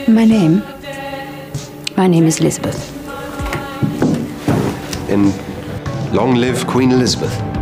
My name? My name is Elizabeth. And long live Queen Elizabeth.